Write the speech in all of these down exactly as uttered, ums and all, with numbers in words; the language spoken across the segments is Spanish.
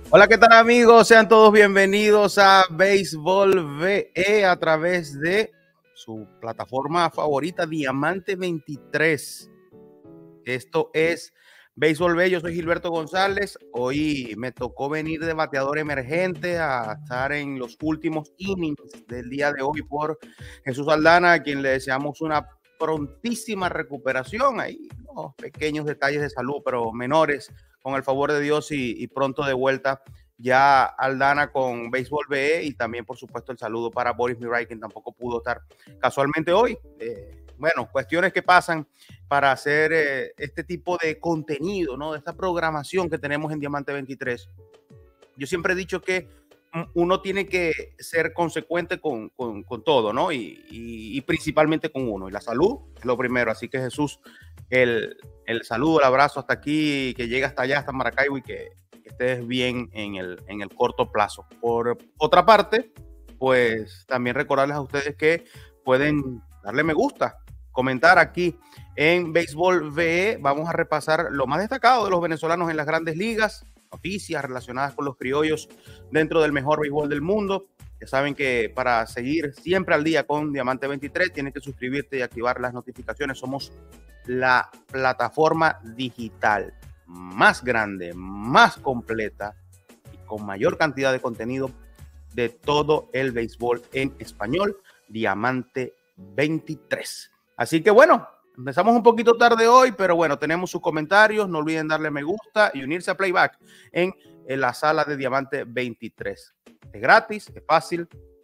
Hola, ¿qué tal amigos? Sean todos bienvenidos a Béisbol V E a través de su plataforma favorita, Diamante veintitrés. Esto es Béisbol V E, yo soy Gilberto González. Hoy me tocó venir de bateador emergente a estar en los últimos innings del día de hoy por Jesús Aldana, a quien le deseamos una prontísima recuperación. Hay unos pequeños detalles de salud, pero menores, con el favor de Dios, y, y pronto de vuelta ya Aldana con Béisbol V E, y también por supuesto el saludo para Boris Mirai, quien tampoco pudo estar casualmente hoy. Eh, bueno, cuestiones que pasan para hacer eh, este tipo de contenido, ¿no? De esta programación que tenemos en Diamante veintitrés. Yo siempre he dicho que uno tiene que ser consecuente con, con, con todo, ¿no? Y, y, y principalmente con uno. Y la salud es lo primero. Así que Jesús, el, el saludo, el abrazo hasta aquí, que llegue hasta allá, hasta Maracaibo, y que, que estés bien en el, en el corto plazo. Por otra parte, pues también recordarles a ustedes que pueden darle me gusta, comentar aquí en Béisbol V E. Vamos a repasar lo más destacado de los venezolanos en las grandes ligas, noticias relacionadas con los criollos dentro del mejor béisbol del mundo. Ya saben que para seguir siempre al día con Diamante veintitrés tienes que suscribirte y activar las notificaciones. Somos la plataforma digital más grande, más completa y con mayor cantidad de contenido de todo el béisbol en español, Diamante veintitrés. Así que bueno, empezamos un poquito tarde hoy, pero bueno, tenemos sus comentarios. No olviden darle me gusta y unirse a Playback en, en la sala de Diamante veintitrés. Es gratis, es fácil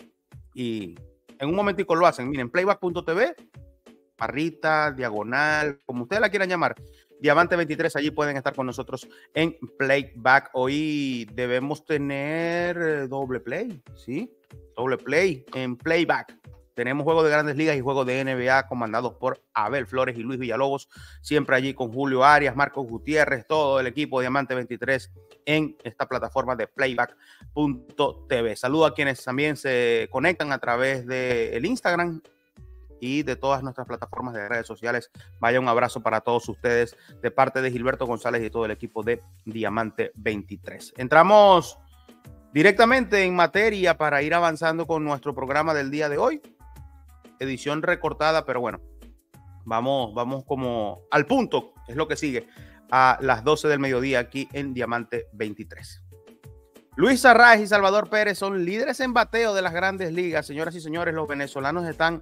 y en un momentico lo hacen. Miren, playback punto t v, barrita, diagonal, como ustedes la quieran llamar, Diamante veintitrés, allí pueden estar con nosotros en Playback. Hoy debemos tener doble play, ¿sí? Doble play en Playback. Tenemos juegos de Grandes Ligas y juegos de N B A comandados por Abel Flores y Luis Villalobos, siempre allí con Julio Arias, Marcos Gutiérrez, todo el equipo de Diamante veintitrés en esta plataforma de playback punto t v. Saludo a quienes también se conectan a través del Instagram y de todas nuestras plataformas de redes sociales. Vaya un abrazo para todos ustedes de parte de Gilberto González y todo el equipo de Diamante veintitrés. Entramos directamente en materia para ir avanzando con nuestro programa del día de hoy. Edición recortada, pero bueno, vamos, vamos como al punto, es lo que sigue a las doce del mediodía aquí en Diamante veintitrés. Luis Arraez y Salvador Pérez son líderes en bateo de las grandes ligas. Señoras y señores, los venezolanos están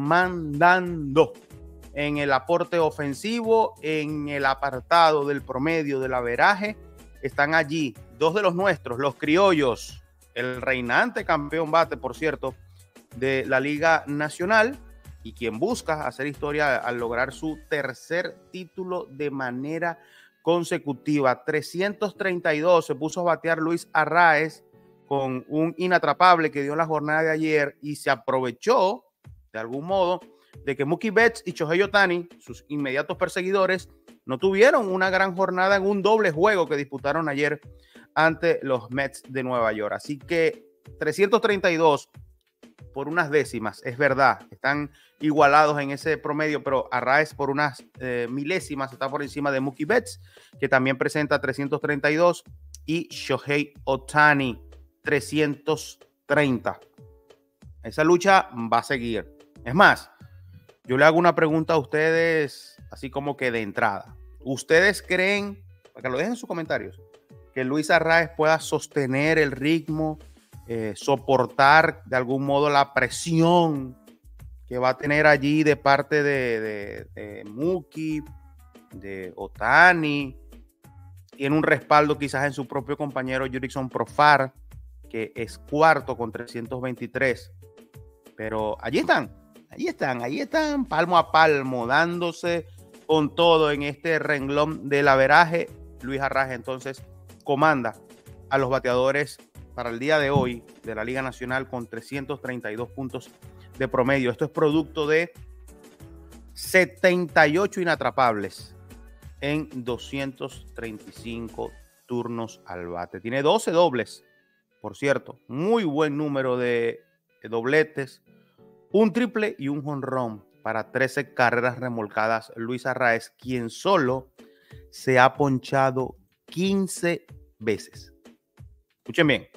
mandando en el aporte ofensivo, en el apartado del promedio del averaje. Están allí dos de los nuestros, los criollos, el reinante campeón bate, por cierto, de la Liga Nacional, y quien busca hacer historia al lograr su tercer título de manera consecutiva. trescientos treinta y dos se puso a batear Luis Arraez con un inatrapable que dio en la jornada de ayer, y se aprovechó de algún modo de que Mookie Betts y Shohei Ohtani, sus inmediatos perseguidores, no tuvieron una gran jornada en un doble juego que disputaron ayer ante los Mets de Nueva York. Así que trescientos treinta y dos por unas décimas, es verdad, están igualados en ese promedio, pero Arraez por unas eh, milésimas está por encima de Mookie Betts, que también presenta trescientos treinta y dos, y Shohei Ohtani trescientos treinta. Esa lucha va a seguir. Es más, yo le hago una pregunta a ustedes, así como que de entrada. ¿Ustedes creen, para que lo dejen en sus comentarios, que Luis Arraez pueda sostener el ritmo, Eh, soportar de algún modo la presión que va a tener allí de parte de, de, de Mookie, de Ohtani? Tiene un respaldo quizás en su propio compañero Jurickson Profar, que es cuarto con trescientos veintitrés, pero allí están, allí están, allí están palmo a palmo, dándose con todo en este renglón del averaje. Luis Arraez entonces comanda a los bateadores para el día de hoy de la Liga Nacional con trescientos treinta y dos puntos de promedio. Esto es producto de setenta y ocho inatrapables en doscientos treinta y cinco turnos al bate. Tiene doce dobles, por cierto. Muy buen número de dobletes, un triple y un jonrón para trece carreras remolcadas. Luis Arraez, quien solo se ha ponchado quince veces. Escuchen bien,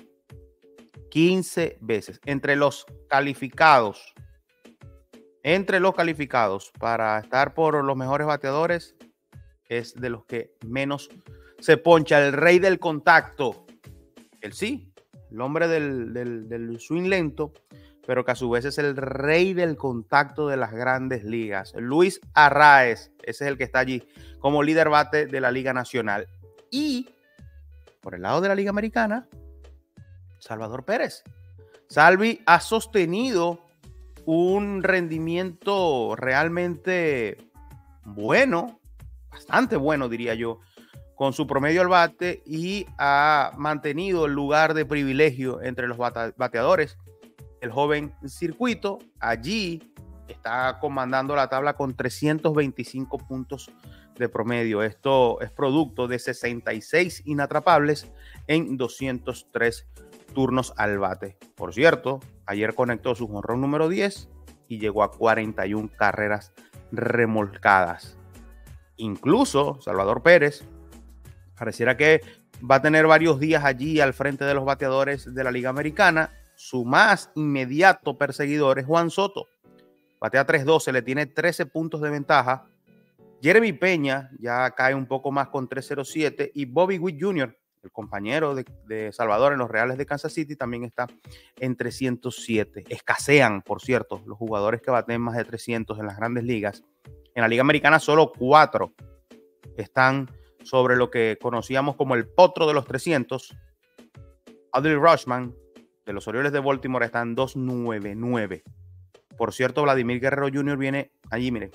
quince veces. Entre los calificados, entre los calificados para estar por los mejores bateadores, es de los que menos se poncha. El rey del contacto, él sí, el hombre del, del, del swing lento, pero que a su vez es el rey del contacto de las grandes ligas. Luis Arraez, ese es el que está allí como líder bate de la Liga Nacional. Y por el lado de la Liga Americana, Salvador Pérez. Salvi ha sostenido un rendimiento realmente bueno, bastante bueno diría yo, con su promedio al bate, y ha mantenido el lugar de privilegio entre los bateadores. El joven circuito allí está comandando la tabla con trescientos veinticinco puntos de promedio. Esto es producto de sesenta y seis inatrapables en doscientos tres turnos al bate. Por cierto, ayer conectó su jonrón número diez y llegó a cuarenta y una carreras remolcadas. Incluso Salvador Pérez pareciera que va a tener varios días allí al frente de los bateadores de la Liga Americana. Su más inmediato perseguidor es Juan Soto. Batea tres doce, le tiene trece puntos de ventaja. Jeremy Peña ya cae un poco más con tres cero siete. Y Bobby Witt junior, el compañero de, de Salvador en los Reales de Kansas City, también está en trescientos siete. Escasean, por cierto, los jugadores que baten más de trescientos en las grandes ligas. En la Liga Americana solo cuatro están sobre lo que conocíamos como el potro de los trescientos. Adley Rutschman de los Orioles de Baltimore está en dos noventa y nueve. Por cierto, Vladimir Guerrero junior viene allí, miren,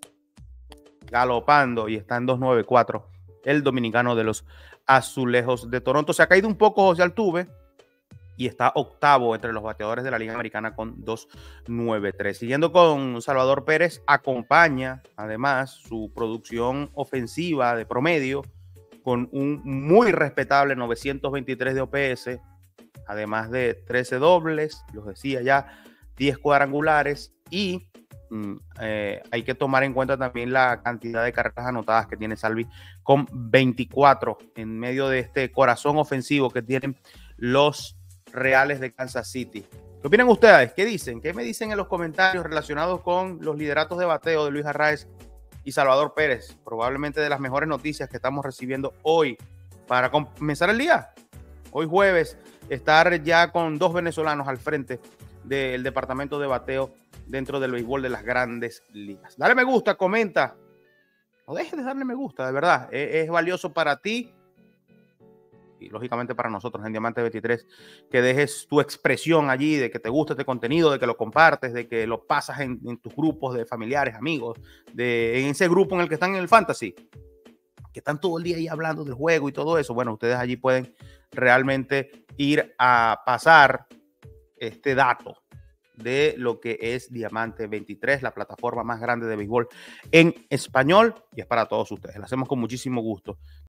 galopando y está en dos noventa y cuatro. El dominicano de los Azulejos de Toronto. Se ha caído un poco José Altuve y está octavo entre los bateadores de la Liga Americana con dos noventa y tres. Siguiendo con Salvador Pérez, acompaña además su producción ofensiva de promedio con un muy respetable novecientos veintitrés de O P S, además de trece dobles, los decía ya, diez cuadrangulares, y mm, eh, hay que tomar en cuenta también la cantidad de carreras anotadas que tiene Salvi con veinticuatro en medio de este corazón ofensivo que tienen los Reales de Kansas City. ¿Qué opinan ustedes? ¿Qué dicen? ¿Qué me dicen en los comentarios relacionados con los lideratos de bateo de Luis Arraez y Salvador Pérez? Probablemente de las mejores noticias que estamos recibiendo hoy para comenzar el día. Hoy jueves, estar ya con dos venezolanos al frente del departamento de bateo dentro del béisbol de las grandes ligas. Dale me gusta, comenta. No dejes de darle me gusta, de verdad. Es, es valioso para ti y lógicamente para nosotros en Diamante veintitrés, que dejes tu expresión allí, de que te gusta este contenido, de que lo compartes, de que lo pasas en, en tus grupos de familiares, amigos, de, en ese grupo en el que están en el fantasy, que están todo el día ahí hablando del juego y todo eso. Bueno, ustedes allí pueden realmente ir a pasar este dato de lo que es Diamante veintitrés, la plataforma más grande de béisbol en español, y es para todos ustedes. Lo hacemos con muchísimo gusto.